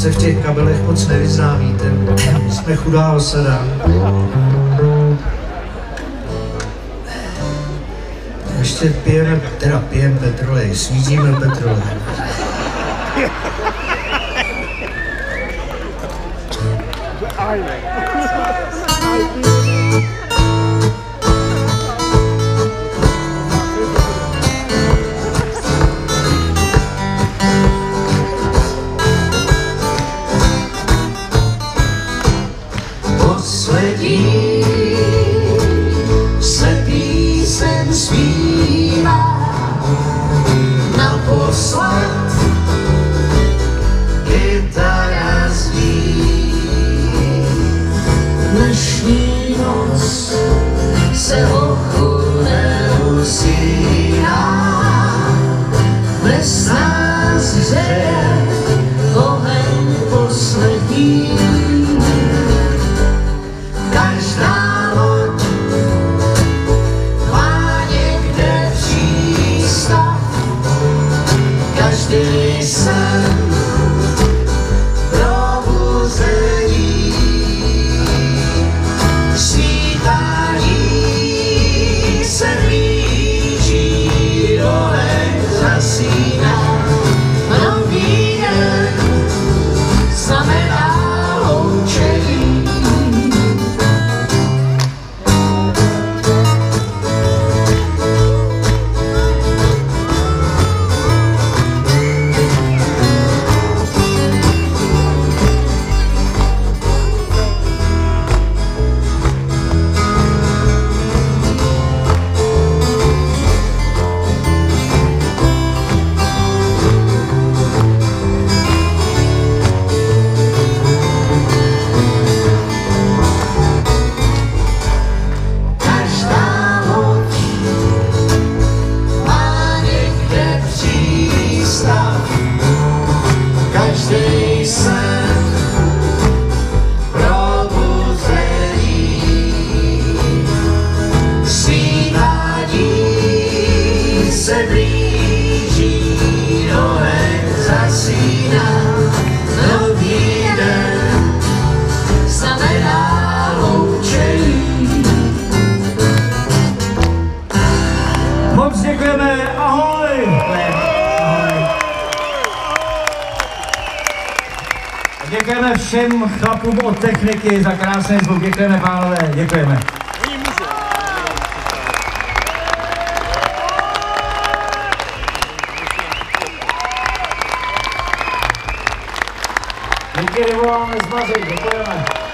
se v těch kabelech moc nevyzná, víte. Jsme chudá osada. Ještě pijeme petrolej, svíříme petrolej. Poslední se píseň zpívá, naposled kytara zní. Dnešní noc se hochu neusíná, bez nás hřeje oheň poslední. Každá loď má někde přístav, každý sen probuzení. Svítání se blíží, dolek zasíná, nový den znamená loučení. Každý sen probuzení, svítání se blíží, oheň zasíná, nový den znamená loučení. Moc děkujeme, ahoj! Děkujeme všem chlapům od techniky za krásný zvuk, děkujeme pánové, děkujeme. Díky, nevoláme zmařit, děkujeme.